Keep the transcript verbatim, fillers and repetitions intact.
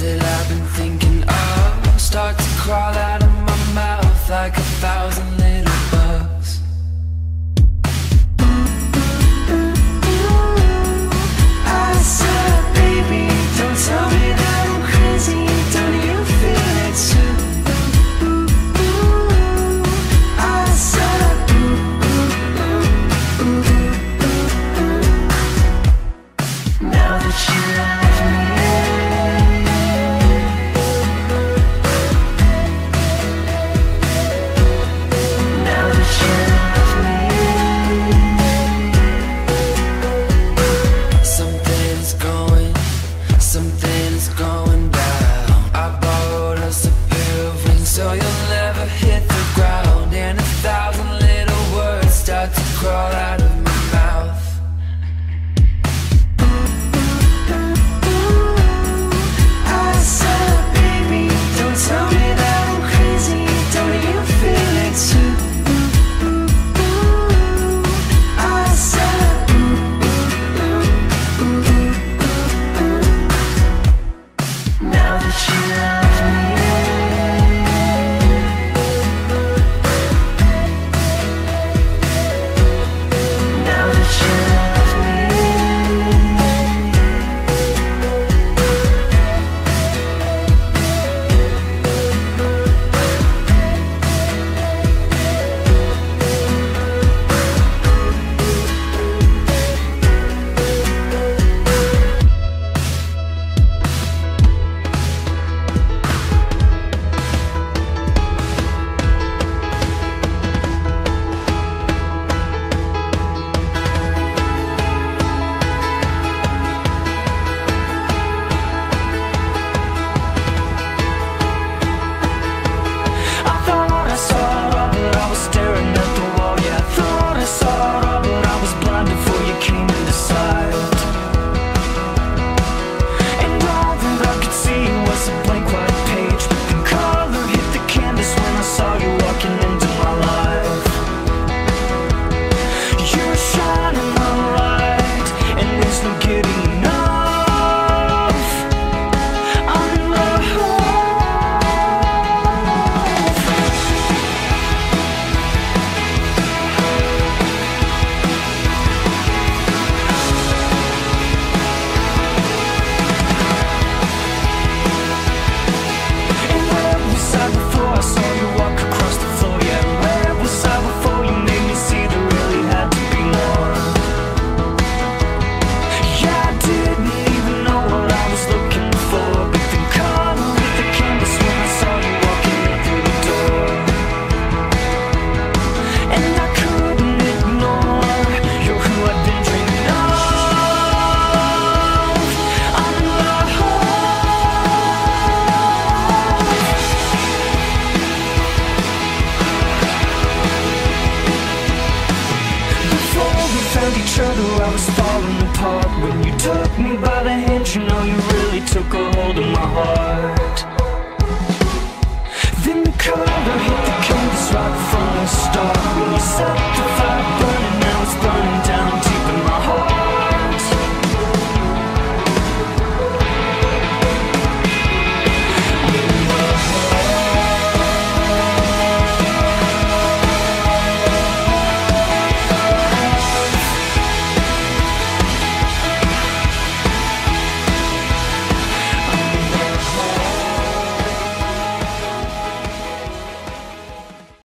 that I've been thinking of start to crawl out of my mouth like a thousand little bugs. I said, baby, don't tell me that I'm crazy. Don't you feel it too? I said, now that you love me, now that you love me, something's going, something's going down. I borrowed us a pair of wings so you'll never hit the ground, and a thousand little words start to crawl out of my mouth. I said, baby, don't tell me that I'm crazy. Don't you feel it too? I said, now that you love me, now that you love me, I thought I saw it all, but I was staring at the wall. Yeah, I thought I saw it all, but I was blind before you came into sight. And all that I could see was a blank white page, but the color hit the canvas when I saw you walking into my life. You're shining my light, and there's no getting enough. I'm in love. And where was I before I saw you walk across the floor? Yeah, where was I before you made me see there really had to be more? Yeah, I didn't even know what I was looking for, but the color hit the canvas when I saw you walking in through the door. And I couldn't ignore, you're who I've been dreaming of. I'm in love. Before we found each other, I was falling apart. When you took me by the hand, you know you really took a hold of my heart.